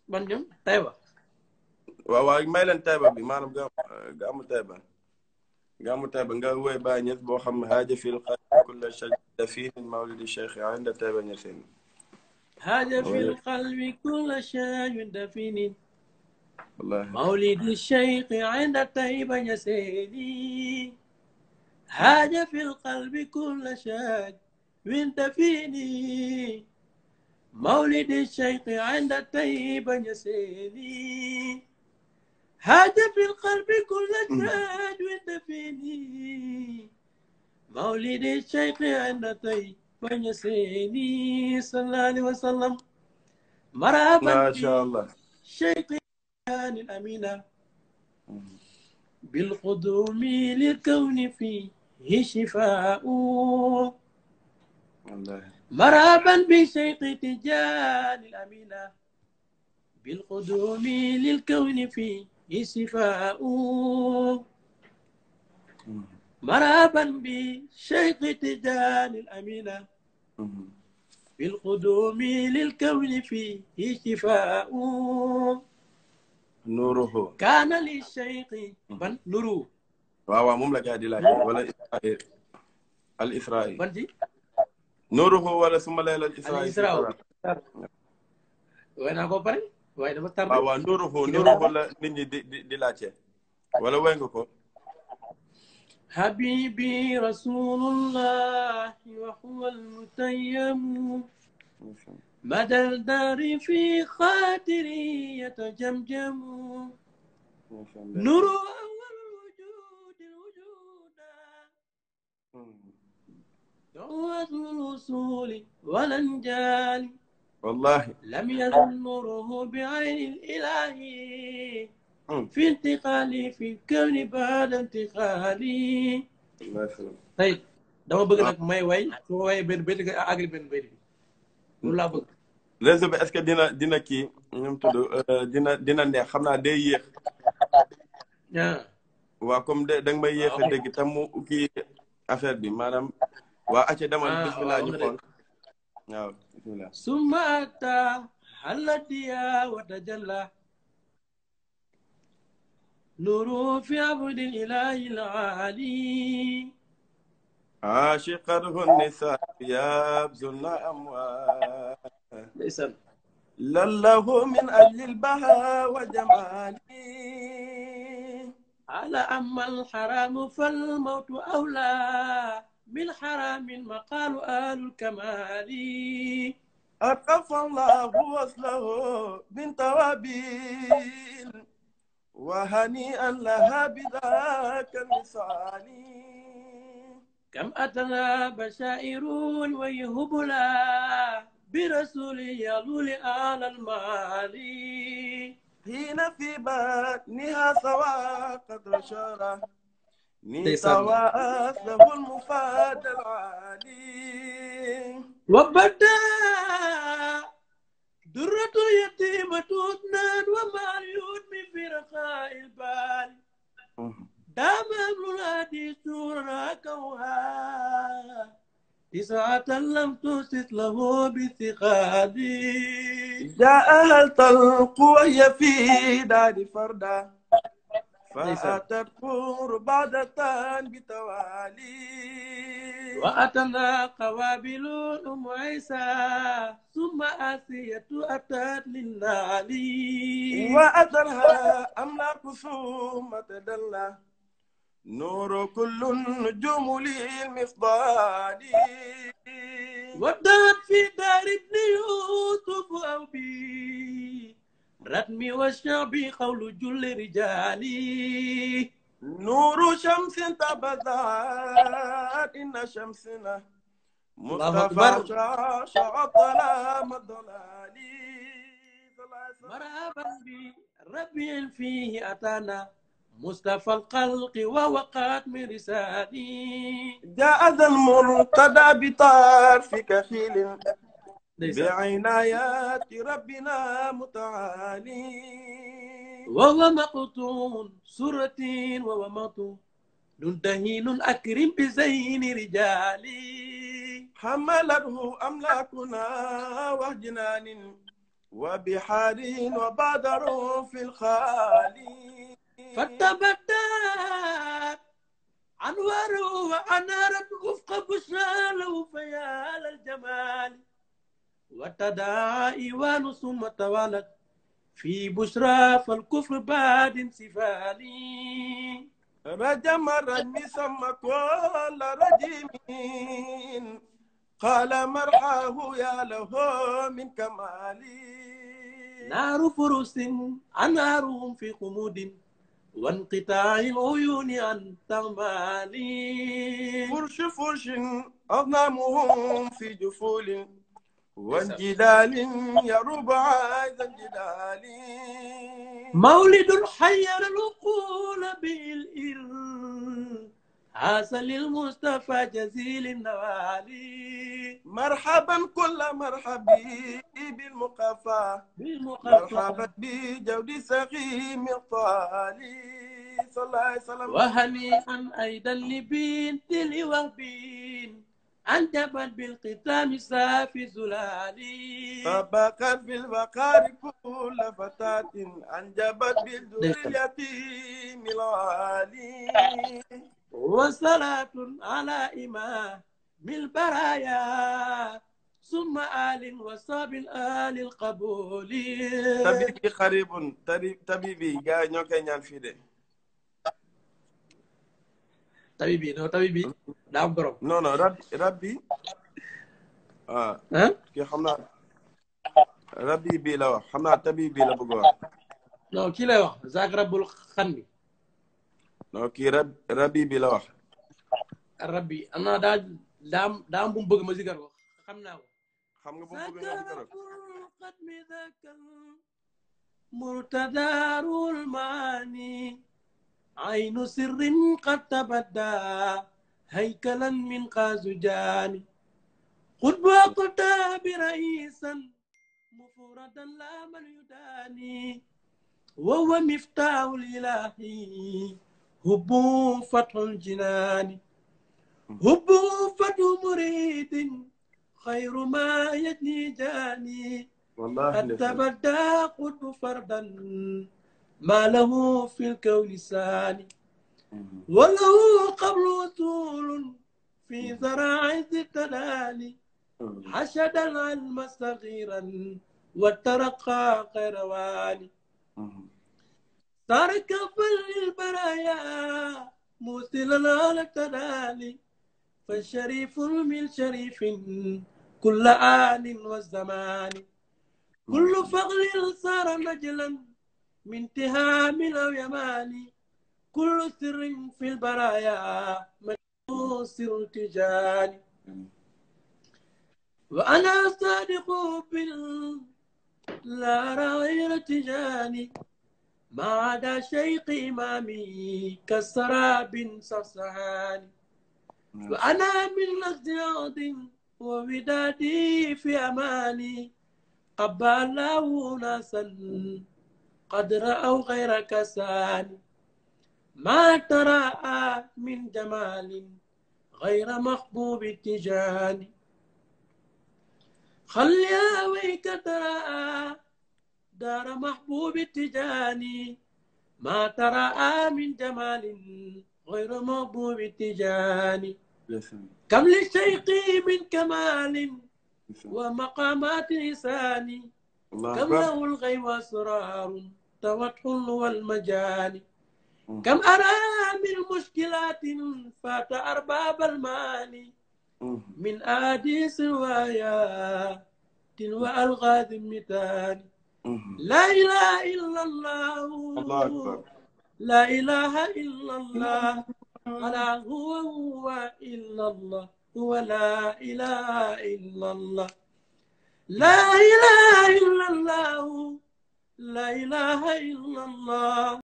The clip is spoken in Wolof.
ban ñoom Taïba. waaw may leen Taïba bi maanaam gàmmu Taïba. gàmmu Taïba nga woy Baay Ñas boo xam ne haaja fil qalbi kulla shajda fii mawlidi cheikh inda Taïba Ñaseen. haaja fil qalbi kulla shajda fii wallaahi mawlidi cheikh inda Taïba Ñaseen. haaja fil qalbi kulla shajda fii mawlidi cheikh inda Taïba Ñaseen. هاج في القلب كل شاج ودفيني مولد الشيخ عند طيب يسيني صلى الله عليه وسلم مرحبا ما شاء الله الشيخ الأمينة بالقدوم للكون فيه شفاء مرحبا بشيخ تجان الأمينة بالقدوم للكون فيه شفاء مرحبا بشيخ تجان الأمينة بالقدوم للكون فيه شفاء نوره كان للشيخ من نوره waaw moom la gaa di laaj wala al Israël banti nuruhu wala suma leelal Israël way naa ko pare waaye dafa tar waaw nuruhu la nit ñi di laajte wala way nga ko حبيبي رسول الله وهو المتيم مدى الدار في خاطري يتجمجم نور أول الوجود الوجودا دعوة الوصول والانجال والله لم يزل نوره بعين الإله في انتقالي في الكون بعد انتقالي. طيب dama bëgg nag may way su ma wayee benn béykat nga agri benn béykat bi loolu laa bëgg. réseau bi est-ce que dina kii ñu mu tudd dina neex xam naa day yéex. waaw comme da nga may yéex a dégg tam mu kii affaire bi maanaam waa acca demal bismillah ñu xool waaw bismillah. summa ata haladiya wa tajalla نور في عبد الإله العالي عاشقته النساء يبذلن أموال لله من أجل البهاء وجمالي على أما الحرام فالموت أولى من حرام مقال آل الكمال أقف الله وصله من توابين وهنيئا لها بذاك الوصال كم أتنا بشائر ويهب لا برسول يلول على المال حين في بطنها سواء قدر شرع سواء له المفاد العالي وبدا درة يتيمة اثنان وما يدمي في رخاء البال دام الولاد سورا كوها تسعة لم تسس له بثقاد جاءها الطلق وهي في دار فردا فأتت بعد التان بتوالي وأتنا قوابل أم عيسى ثم آسية أتت للنالي وأترها أملاك ثم تدلى نور كل النجوم للمفضال ودت في دار ابن يوسف أو بي رتمي والشعبي قول جل رجالي نور شمس تبذات إن شمسنا مصطفى شعط ظلام الضلال مرحبا بربي فيه أتانا مصطفى الخلق ووقات من رسالي جاء ذا المرتدى بطرف كخيل بعنايات ربنا متعالي وهو مقطون سرة وهو مقطون دهين أكرم بزين رجالي حملته أملاكنا وجنان وبحار وبدر في الخالي فتبدت أنواره وأنارت وفق بشرى له فيا للجمال وتداعى إيوان ثم توالت في بشرى فالكفر بعد انسفالي رجم الرجم سمى كل رجيم قال مرحاه يا له من كمالي نار فرس أنارهم في خمود وانقطاع العيون عن تغمالي فرش فرش أظلامهم في جفول وانجدال يرب عايز الجدال مولد حير العقول بالإر حاصل للمصطفى جزيل النوالي مرحبا كل مرحبي بالمقفى مرحبا بجود سقيم الطالي صلى الله عليه وسلم وهنيئا أيضا لبنت لوهبين أنجبت بالختام سافي زلالي سبقت في البقار كل فتاة أنجبت بالدر اليتيم العالي وصلاة على إمام البرايا ثم آل وصاب الآل القبول tabibi xaribun tabibi gars yi ñoo koy ñaan fii de tabibi daa am borom non rabbi waaw kii xam naa rabbi bii la wax xam naa tabibi la bëgg wax non kii lay wax zaak rabbul xan bi non kii rabbi bi la wax rabbi am naa daa am bu mu bëgg ma zigar ko xam naa ko xam nga bu mu bëgg nga zigar ko murtadarul maani aynu sirrin qad tabadda haykalan min qazujani qutba qutabi raisan mufradan la man yudani وهو مفتاح الإله هب فتح الجنان هب فتح مريد خير ما يجني جاني قد تبدى قد فردا ما له في الكون ثاني وله قبل وصول في زراعي التلالي حشد العلم صغيرا وترقى قرواني ترك البرايا مثلا على التدالي فالشريف من شريف كل آن والزمان كل فضل صار نجلا من تهام أو يمان كل سر في البرايا من سر تجاني وأنا صادق لا غير تجاني ما عدا شيخ إمامي كالسراب صفصحاني وأنا من أزياد وودادي في أماني قبله ناسا قد رأوا غير كساني ما تراءى من جمال غير محبوب التجاني خليا ويك تراءى دار محبوب التجاني ما تراءى من جمال غير محبوب التجاني كم للشيخ من كمال ومقامات لساني كم له الغيب واسرار توتح والمجاني كم أرى من مشكلات فات أرباب الماني من آديس وآيات وألغاز المثاني لا إله إلا الله لا إله إلا الله ألا هو إلا الله هو لا إله إلا الله لا إله إلا الله لا إله إلا الله